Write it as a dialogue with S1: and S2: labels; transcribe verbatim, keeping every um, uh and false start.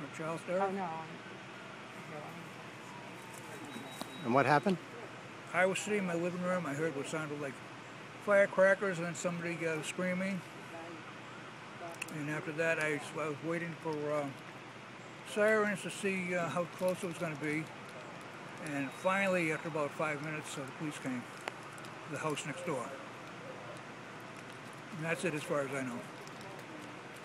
S1: Charles Derrick.
S2: Oh, no.
S3: And what happened?
S1: I was sitting in my living room. I heard what sounded like firecrackers, and then somebody got screaming. And after that, I, I was waiting for uh, sirens to see uh, how close it was going to be. And finally, after about five minutes, uh, the police came to the house next door. And that's it as far as I know.